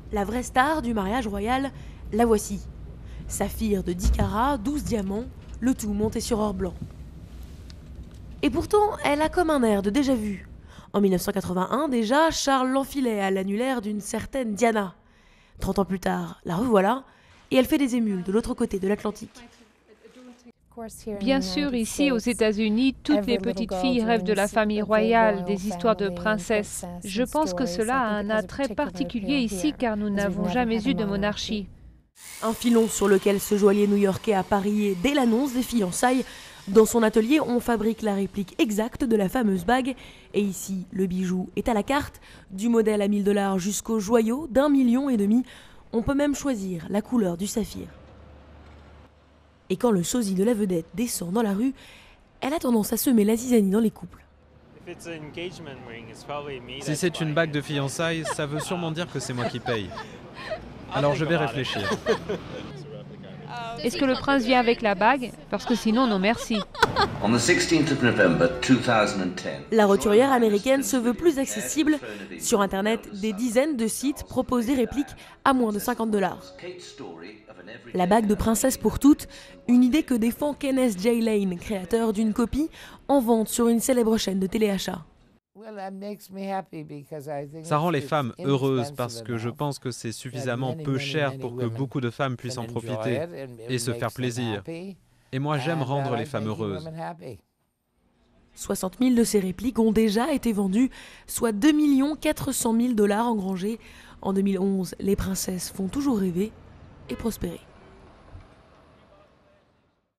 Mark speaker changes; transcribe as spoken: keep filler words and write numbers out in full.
Speaker 1: La vraie star du mariage royal, la voici. Saphir de dix carats, douze diamants, le tout monté sur or blanc. Et pourtant, elle a comme un air de déjà-vu. En mille neuf cent quatre-vingt-un, déjà, Charles l'enfilait à l'annulaire d'une certaine Diana. Trente ans plus tard, la revoilà, et elle fait des émules de l'autre côté de l'Atlantique.
Speaker 2: Bien sûr, ici aux États-Unis, toutes les petites filles rêvent de la famille royale, des histoires de princesses. Je pense que cela a un attrait particulier ici car nous n'avons jamais eu de monarchie.
Speaker 1: Un filon sur lequel ce joaillier new-yorkais a parié dès l'annonce des fiançailles. Dans son atelier, on fabrique la réplique exacte de la fameuse bague. Et ici, le bijou est à la carte, du modèle à mille dollars jusqu'au joyau d'un million et demi. On peut même choisir la couleur du saphir. Et quand le sosie de la vedette descend dans la rue, elle a tendance à semer la zizanie dans les couples.
Speaker 3: Si c'est une bague de fiançailles, ça veut sûrement dire que c'est moi qui paye. Alors je vais réfléchir.
Speaker 2: Est-ce que le prince vient avec la bague? Parce que sinon, non merci.
Speaker 1: La roturière américaine se veut plus accessible. Sur Internet, des dizaines de sites proposent des répliques à moins de cinquante dollars. La bague de princesse pour toutes, une idée que défend Kenneth J. Lane, créateur d'une copie en vente sur une célèbre chaîne de téléachat.
Speaker 3: Ça rend les femmes heureuses parce que je pense que c'est suffisamment peu cher pour que beaucoup de femmes puissent en profiter et se faire plaisir. Et moi, j'aime rendre les femmes heureuses.
Speaker 1: soixante mille de ces répliques ont déjà été vendues, soit deux millions quatre cent mille dollars engrangés. En deux mille onze, les princesses font toujours rêver et prospérer.